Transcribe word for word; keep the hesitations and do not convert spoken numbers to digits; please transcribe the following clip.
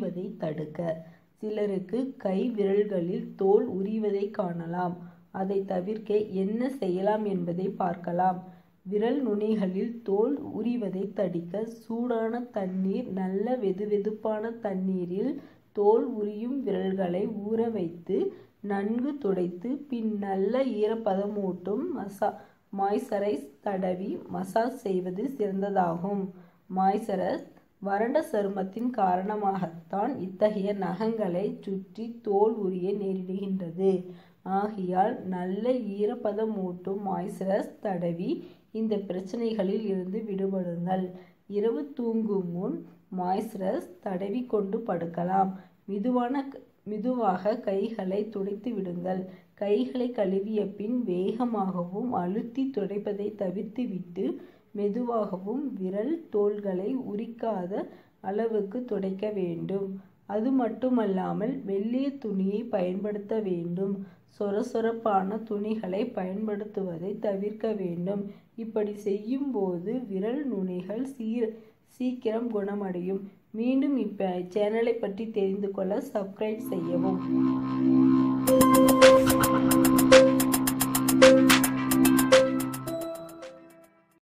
உரிவதை தடுக்க. சிலருக்கு கை விரல்களில் தோல் உரிவதை காணலாம். அதை தவிர்க்க என்ன செய்யலாம் என்பதை பார்க்கலாம். விரல் நுனிகளில் தோல் உரிவதை தடுக்க சூடான தண்ணீர், நல்ல வெதுவெதுப்பான தண்ணீரில் தோல் உரியும் விரல்களை ஊற வைத்து நன்கு துடைத்து பின் நல்ல ஈரப்பதமூட்டும் மசா மாய்ஸ்சரைஸ் தடவி மசாஜ் செய்வது சிறந்ததாகும். மாய்ஸ்சரைஸ் வறண்ட சருமத்தின் காரணமாகத்தான் இத்தகைய நகங்களை சுற்றி தோல் உரிய நேரிடுகின்றது. ஆகையால் நல்ல ஈரப்பதமூட்டும் மாய்ஸ்சரைஸ் தடவி இந்த பிரச்சனைகளில் இருந்து விடுபடுங்கள். இரவு தூங்கும் முன் மாய்ஸ்சரைஸ் தடவி கொண்டு படுக்கலாம். மெதுவான மெதுவாக கைகளை துடைத்து விடுங்கள். கைகளை கழுவிய பின் வேகமாகவும் அழுத்தி துடைப்பதை தவிர்த்துவிட்டு மெதுவாகவும் விரல் தோள்களை உரிக்காத அளவுக்கு துடைக்க வேண்டும். அது மட்டுமல்லாமல் மெல்லிய துணியை பயன்படுத்த வேண்டும். சொரசொரப்பான துணிகளை பயன்படுத்துவதை தவிர்க்க வேண்டும். இப்படி செய்யும் போது விரல் நுனிகள் சீர் சீக்கிரம் குணமடையும். மீண்டும் இப்ப சேனலை பற்றி தெரிந்து கொள்ள சப்ஸ்கிரைப் செய்யவும்.